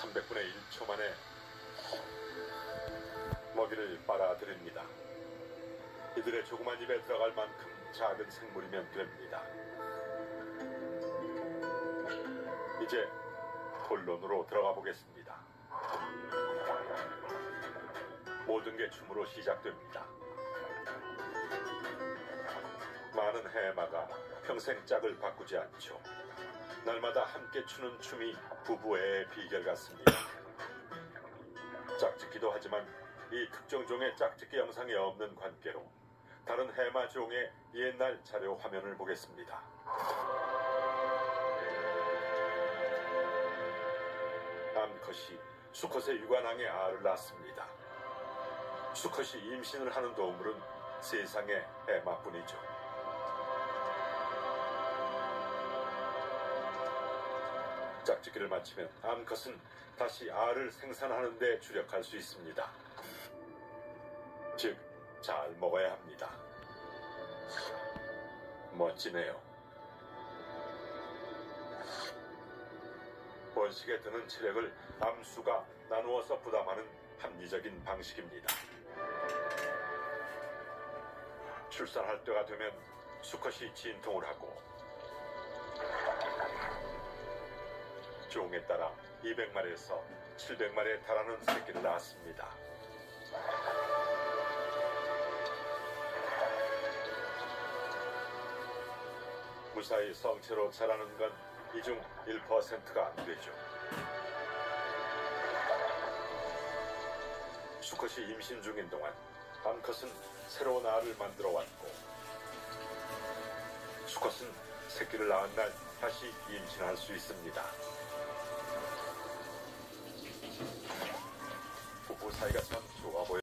300분의 1초 만에 먹이를 빨아들입니다. 이들의 조그만 입에 들어갈 만큼 작은 생물이면 됩니다. 이제 본론으로 들어가 보겠습니다. 모든 게 춤으로 시작됩니다. 많은 해마가 평생 짝을 바꾸지 않죠. 날마다 함께 추는 춤이 부부의 비결 같습니다. 짝짓기도 하지만 이 특정 종의 짝짓기 영상이 없는 관계로 다른 해마 종의 옛날 자료 화면을 보겠습니다. 암컷이 수컷의 유관왕에 알을 낳습니다. 수컷이 임신을 하는 동물은 세상에 해마뿐이죠. 짝짓기를 마치면 암컷은 다시 알을 생산하는 데 주력할 수 있습니다. 즉, 잘 먹어야 합니다. 멋지네요. 번식에 드는 체력을 암수가 나누어서 부담하는 합리적인 방식입니다. 출산할 때가 되면 수컷이 진통을 하고 종에 따라 200마리에서 700마리에 달하는 새끼를 낳습니다. 무사히 성체로 자라는 건 이 중 1%가 안 되죠. 수컷이 임신 중인 동안 암컷은 새로운 알을 만들어 왔고 수컷은 새끼를 낳은 날 다시 임신할 수 있습니다. 부부 사이가 참 좋아 보여요.